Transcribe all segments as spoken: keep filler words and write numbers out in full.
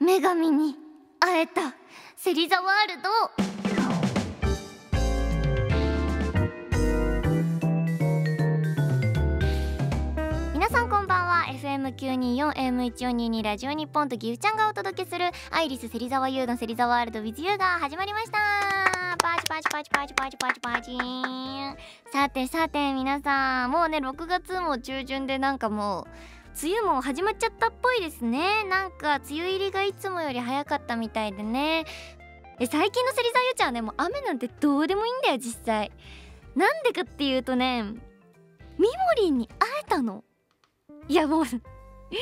女神に会えたセリザワールド。皆さんこんばんは。 エフエムきゅうにーよん エーエムいちよんにーにー ラジオ日本とギフちゃんがお届けするアイリス芹沢優のセリザワールド with you が始まりました。パチパチパチパチパチパチパチーン。さてさて皆さん、もうねろくがつも中旬で、なんかもう梅雨も始まっちゃったっぽいですね。なんか梅雨入りがいつもより早かったみたいでね。え最近の芹沢優ちゃんはね、もう雨なんてどうでもいいんだよ実際。なんでかっていうとね、みもりんに会えたの。いやもうツイッ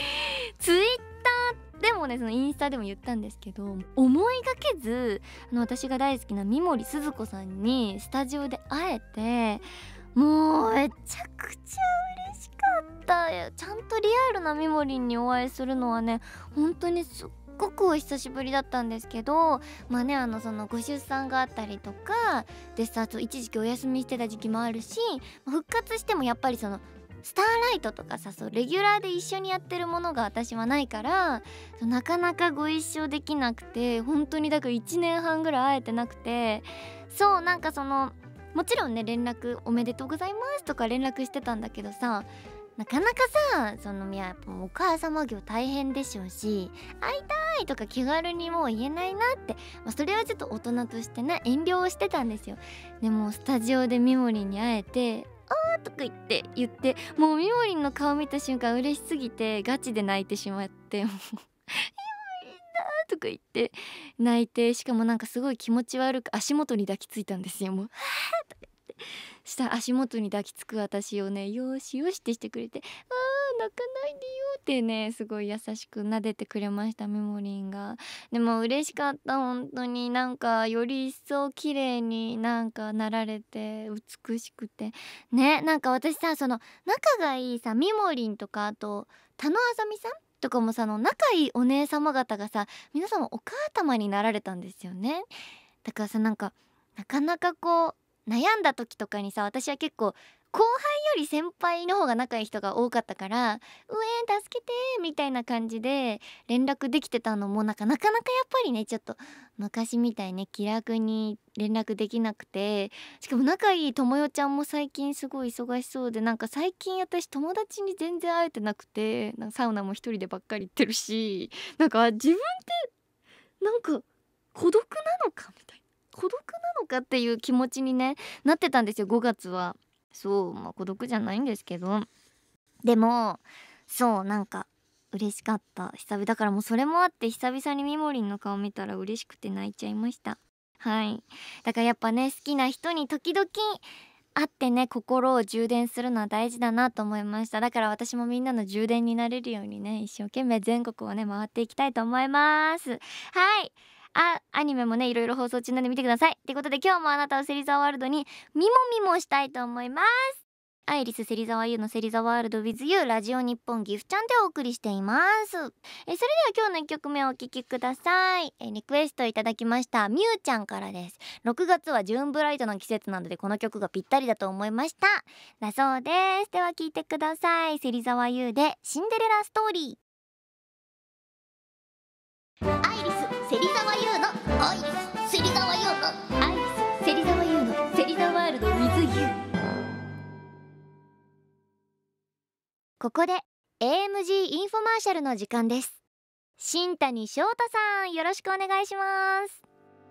ターでもね、そのインスタでも言ったんですけど、思いがけずあの私が大好きな三森すず子さんにスタジオで会えて、もうめちゃくちゃ嬉しかったよ。ちゃんとリアルなみもりんにお会いするのはね、本当にすっごくお久しぶりだったんですけど、まあね、あのそのご出産があったりとかでさ、一時期お休みしてた時期もあるし、復活してもやっぱりそのスターライトとかさ、そうレギュラーで一緒にやってるものが私はないから、なかなかご一緒できなくて、本当にだからいちねんはんぐらい会えてなくて、そうなんかそのもちろんね連絡おめでとうございますとか連絡してたんだけどさ、なかなかさ、そのいややっぱお母様業大変でしょうし、会いたいとか気軽にもう言えないなって、まあ、それはちょっと大人としてね遠慮をしてたんですよ。でもスタジオでみもりんに会えて、あーとか言って言ってもうみもりんの顔見た瞬間嬉しすぎてガチで泣いてしまって、もうみもりんだとか言って泣いて、しかもなんかすごい気持ち悪く足元に抱きついたんですよ。もうはーとか言ってした足元に抱きつく私をね、よーしよしってしてくれて、あー泣かないでよってね、すごい優しく撫でてくれましたみもりんが。でも嬉しかった、本当に。なんかより一層綺麗になんかなられて美しくてね。なんか私さ、その仲がいいさみもりんとか、あと田野あざみさんとかもさ、の仲いいお姉様方がさ、皆様お母様になられたんですよね。だからさ、なんかなかなかこう悩んだ時とかにさ、私は結構後輩より先輩の方が仲いい人が多かったから「うえー助けて」みたいな感じで連絡できてたのも、なんかなかなかやっぱりね、ちょっと昔みたいね気楽に連絡できなくて、しかも仲いいともよちゃんも最近すごい忙しそうで、なんか最近私友達に全然会えてなくて、なんかサウナも一人でばっかり行ってるし、なんか自分ってなんか孤独なのかみたいな、孤独なのかっていう気持ちにねなってたんですよごがつは。そうまあ孤独じゃないんですけど、でもそうなんか嬉しかった、久々だから。もうそれもあって久々にみもりんの顔見たら嬉しくて泣いちゃいました。はい、だからやっぱね、好きな人に時々会ってね、心を充電するのは大事だなと思いました。だから私もみんなの充電になれるようにね、一生懸命全国をね回っていきたいと思います。はい、あ、アニメもねいろいろ放送中なんで見てください。ってことで今日もあなたを芹沢ワールドにみもみもしたいと思います。アイリス芹沢優の芹沢ワールド with you、 ラジオ日本ギフちゃんでお送りしています。えそれでは今日のいっきょくめをお聴きください。えリクエストいただきましたみゆちゃんからです。ろくがつはジューンブライトの季節なのでこの曲がぴったりだと思いましただそうです。では聴いてください。芹沢優でシンデレラストーリー。アイリス芹沢優のアイリス芹沢優のアイリス芹沢優の芹沢ワールド with you。ここで エーエムジー インフォマーシャルの時間です。新谷翔太さん、よろしくお願いします。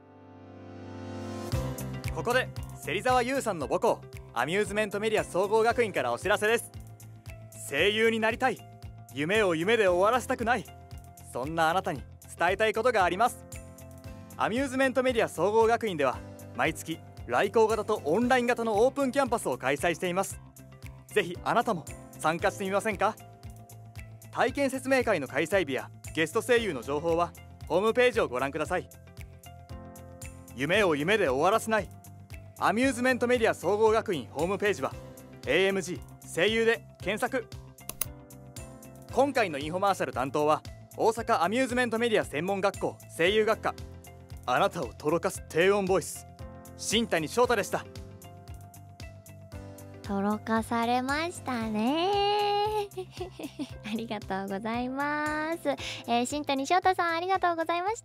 ここで芹沢優さんの母校アミューズメントメディア総合学院からお知らせです。声優になりたい、夢を夢で終わらせたくない、そんなあなたに伝えたいことがあります。アミューズメントメディア総合学院では毎月来校型とオンライン型のオープンキャンパスを開催しています。ぜひあなたも参加してみませんか？体験説明会の開催日やゲスト声優の情報はホームページをご覧ください。夢を夢で終わらせない、アミューズメントメディア総合学院ホームページは エーエムジー 声優で検索。今回のインフォマーシャル担当は大阪アミューズメントメディア専門学校声優学科、あなたをとろかす低音ボイス、新谷翔太でした。 とろかされましたねありがとうございます、えー、新谷翔太さんありがとうございました。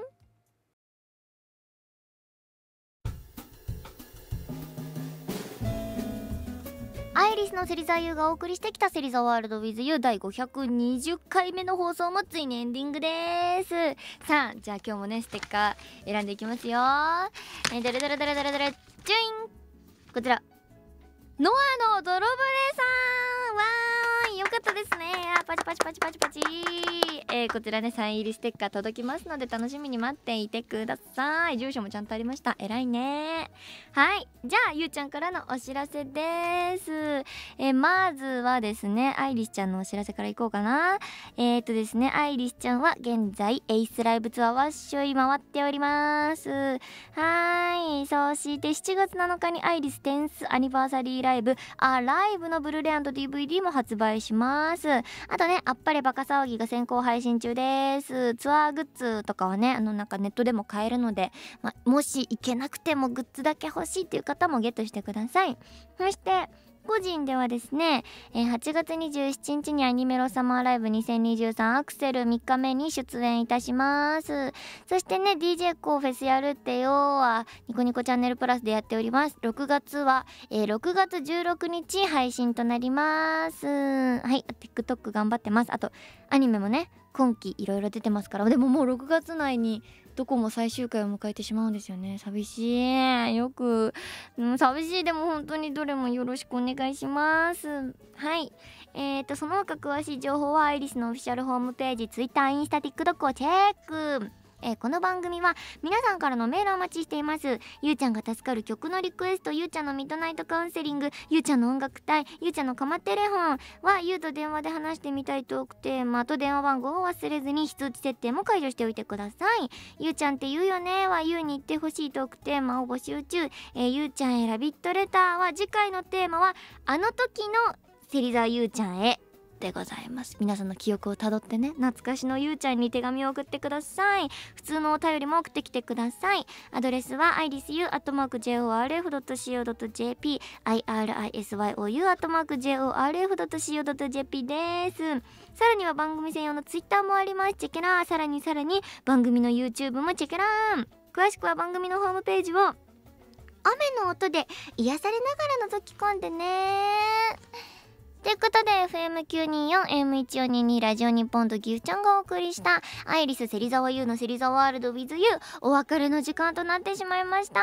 アイリスの芹沢優がお送りしてきた芹沢ワールド with you 第ごひゃくにじゅっかいめの放送もついにエンディングです。さあじゃあ今日もねステッカー選んでいきますよ。えー、デレデレデレデレデレジュイン、こちらノアの泥船さん、わーい、よかったですね。あ、パチパチパチパチパチ、えー、こちらねサイン入りステッカー届きますので楽しみに待っていてください。住所もちゃんとありました。えらいね。はい、じゃあゆうちゃんからのお知らせです。えー、まずはですねアイリスちゃんのお知らせからいこうかな。えー、っとですねアイリスちゃんは現在エイスライブツアーワッショイ回っております。はーい、そしてしちがつなのかにアイリステンスアニバーサリーライブアライブのブルーレイ&ディーブイディー も発売します。あとねあっぱれバカ騒ぎが先行配信中です。ツアーグッズとかはねあのなんかネットでも買えるので、ま、もし行けなくてもグッズだけ欲しいっていう方もゲットしてください。そして個人ではですね、えー、はちがつにじゅうしちにちにアニメロサマーライブにせんにじゅうさんアクセルみっかめに出演いたします。そしてね ディージェー コーフェスやるってよはニコニコチャンネルプラスでやっております。ろくがつは、えー、ろくがつじゅうろくにち配信となります。はい、 TikTok 頑張ってます。あとアニメもね今期いろいろ出てますから。でももうろくがつ内にどこも最終回を迎えてしまうんですよね。寂しい、よく、うん、寂しい。でも本当にどれもよろしくお願いします。はい、えーとその他詳しい情報はアイリスのオフィシャルホームページ、Twitter、インスタ、TikTok をチェック。えー、この番組は皆さんからのメールをお待ちしています。ゆうちゃんが助かる曲のリクエスト、ゆうちゃんのミッドナイトカウンセリング、ゆうちゃんの音楽隊、ゆうちゃんのかまテレフォンはゆうと電話で話してみたいトークテーマと電話番号を忘れずに非通知設定も解除しておいてください。ゆうちゃんって言うよねはゆうに言ってほしいトークテーマを募集中。えー、ゆうちゃんへラビットレターは次回のテーマはあの時の芹沢ゆうちゃんへでございます。皆さんの記憶をたどってね懐かしのゆうちゃんに手紙を送ってください。普通のお便りも送ってきてください。アドレスは アイリスユー アットマーク ジェイオーアールエフ ドット シーオー ドット ジェーピー アイアールアイエスワイオーユー アットマーク ジェイオーアールエフ ドット シーオー ドット ジェーピー です。さらには番組専用のツイッターもあります。チェケラー。さらにさらに番組の YouTube もチェケラー。詳しくは番組のホームページを雨の音で癒されながら覗き込んでね。ということで エフエムきゅうにーよん エーエムいちよんにーに ラジオ日本とギフちゃんがお送りしたアイリス芹沢優の芹沢ワールド with you お別れの時間となってしまいました。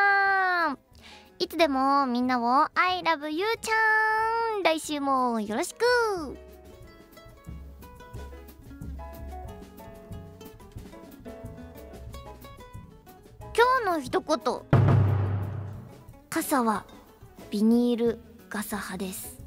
いつでもみんなを I love you ちゃん。来週もよろしく。今日の一言、傘はビニール傘派です。